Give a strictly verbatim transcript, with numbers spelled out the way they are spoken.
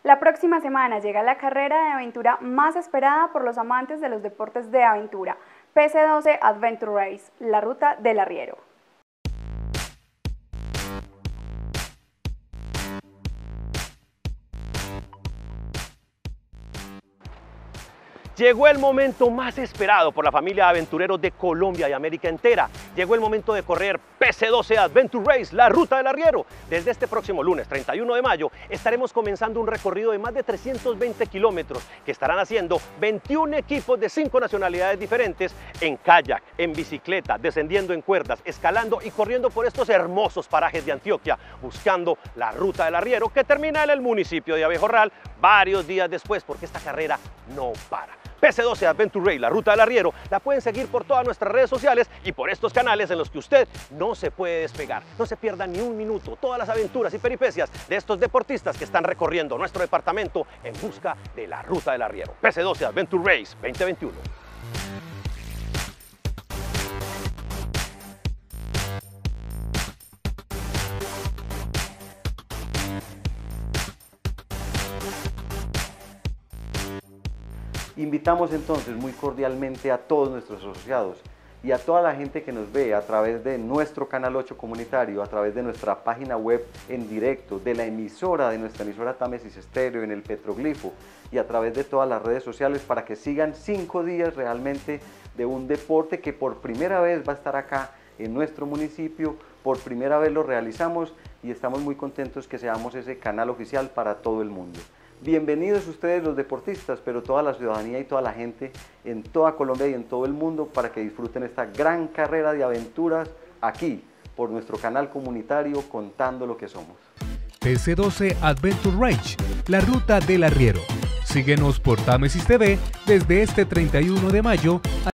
La próxima semana llega la carrera de aventura más esperada por los amantes de los deportes de aventura, P C doce Adventure Race, la ruta del arriero. Llegó el momento más esperado por la familia de aventureros de Colombia y América entera. Llegó el momento de correr P C doce Adventure Race, la ruta del arriero. Desde este próximo lunes treinta y uno de mayo estaremos comenzando un recorrido de más de trescientos veinte kilómetros que estarán haciendo veintiún equipos de cinco nacionalidades diferentes en kayak, en bicicleta, descendiendo en cuerdas, escalando y corriendo por estos hermosos parajes de Antioquia, buscando la ruta del arriero que termina en el municipio de Abejorral varios días después, porque esta carrera no para. P C doce Adventure Race, la ruta del arriero, la pueden seguir por todas nuestras redes sociales y por estos canales en los que usted no se puede despegar. No se pierda ni un minuto todas las aventuras y peripecias de estos deportistas que están recorriendo nuestro departamento en busca de la ruta del arriero. P C doce Adventure Race veinte veintiuno. Invitamos entonces muy cordialmente a todos nuestros asociados y a toda la gente que nos ve a través de nuestro Canal ocho comunitario, a través de nuestra página web en directo, de la emisora, de nuestra emisora Támesis Estéreo en el Petroglifo y a través de todas las redes sociales para que sigan cinco días realmente de un deporte que por primera vez va a estar acá en nuestro municipio, por primera vez lo realizamos y estamos muy contentos que seamos ese canal oficial para todo el mundo. Bienvenidos ustedes los deportistas, pero toda la ciudadanía y toda la gente en toda Colombia y en todo el mundo para que disfruten esta gran carrera de aventuras aquí, por nuestro canal comunitario Contando lo que somos. P C doce Adventure Race, la ruta del arriero. Síguenos por Támesis T V desde este treinta y uno de mayo.